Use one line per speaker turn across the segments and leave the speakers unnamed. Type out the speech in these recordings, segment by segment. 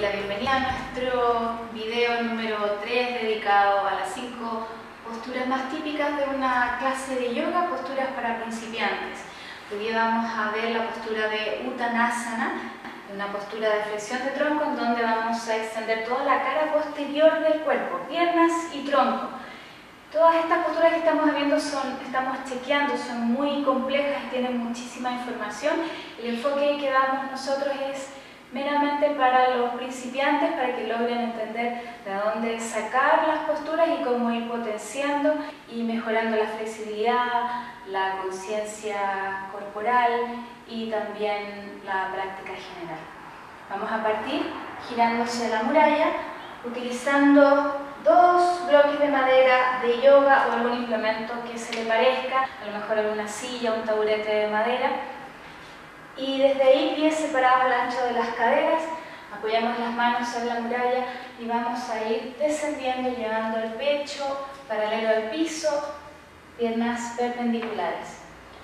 la bienvenida a nuestro video número 3 dedicado a las 5 posturas más típicas de una clase de yoga, posturas para principiantes. Hoy día vamos a ver la postura de Uttanasana, una postura de flexión de tronco en donde vamos a extender toda la cara posterior del cuerpo, piernas y tronco. Todas estas posturas que estamos viendo estamos chequeando, son muy complejas y tienen muchísima información. El enfoque que damos nosotros es meramente para los principiantes, para que logren entender de dónde sacar las posturas y cómo ir potenciando y mejorando la flexibilidad, la conciencia corporal y también la práctica general. Vamos a partir girándose a la muralla, utilizando dos bloques de madera de yoga o algún implemento que se le parezca, a lo mejor alguna silla o un taburete de madera. Y desde ahí, pies separados al ancho de las caderas, apoyamos las manos en la muralla y vamos a ir descendiendo, llevando el pecho paralelo al piso, piernas perpendiculares.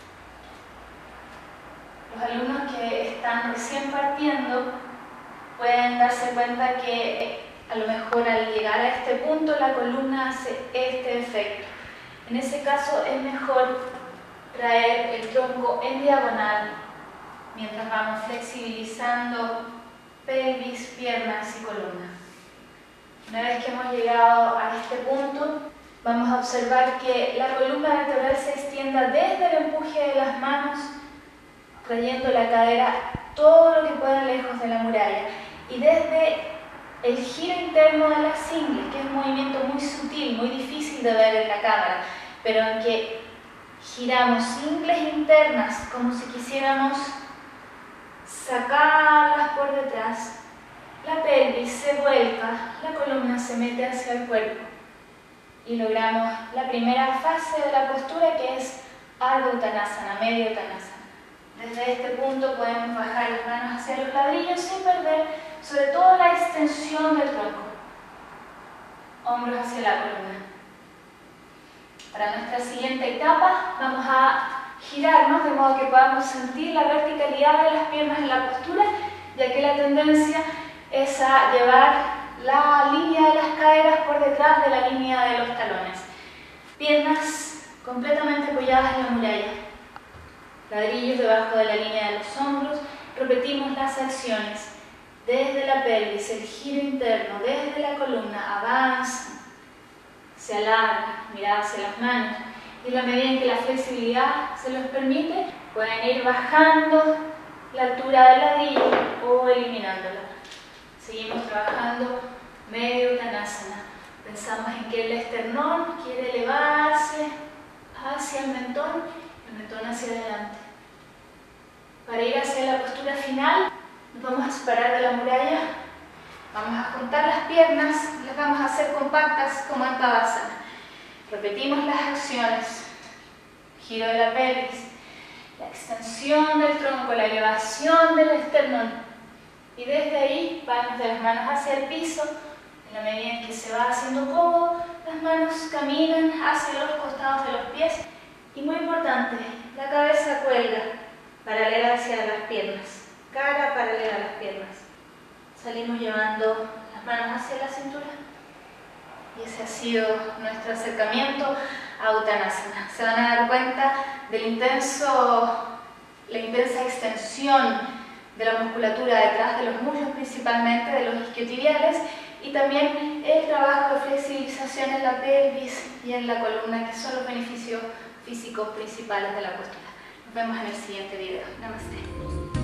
Los alumnos que están recién partiendo pueden darse cuenta que a lo mejor al llegar a este punto la columna hace este efecto. En ese caso es mejor traer el tronco en diagonal mientras vamos flexibilizando pelvis, piernas y columna. Una vez que hemos llegado a este punto, vamos a observar que la columna vertebral se extienda desde el empuje de las manos, trayendo la cadera todo lo que pueda lejos de la muralla, y desde el giro interno de las ingles, que es un movimiento muy sutil, muy difícil de ver en la cámara, pero en que giramos ingles internas como si quisiéramos sacarlas por detrás, la pelvis se vuelca, la columna se mete hacia el cuerpo y logramos la primera fase de la postura, que es Ardha Uttanasana, medio Uttanasana. Desde este punto podemos bajar las manos hacia los ladrillos sin perder sobre todo la extensión del tronco, hombros hacia la columna. Para nuestra siguiente etapa vamos a girarnos de modo que podamos sentir la verticalidad de las piernas en la postura, ya que la tendencia es a llevar la línea de las caderas por detrás de la línea de los talones. Piernas completamente apoyadas en la muralla, ladrillos debajo de la línea de los hombros. Repetimos las acciones desde la pelvis, el giro interno, desde la columna, avanza, se alarga, mirada hacia las manos. Y en la medida en que la flexibilidad se los permite, pueden ir bajando la altura del ladrillo o eliminándola. Seguimos trabajando medio Uttanasana. Pensamos en que el esternón quiere elevarse hacia el mentón hacia adelante. Para ir hacia la postura final, nos vamos a separar de la muralla, vamos a juntar las piernas, las vamos a hacer compactas como en Tadasana. Repetimos las acciones, giro de la pelvis, la extensión del tronco, la elevación del esternón, y desde ahí vamos de las manos hacia el piso. En la medida en que se va haciendo cómodo, las manos caminan hacia los costados de los pies, y muy importante, la cabeza cuelga paralela hacia las piernas, cara paralela a las piernas. Salimos llevando las manos hacia la cintura. Y ese ha sido nuestro acercamiento a Uttanasana. Se van a dar cuenta de la intensa extensión de la musculatura detrás de los muslos, principalmente de los isquiotibiales, y también el trabajo de flexibilización en la pelvis y en la columna, que son los beneficios físicos principales de la postura. Nos vemos en el siguiente video. Namaste.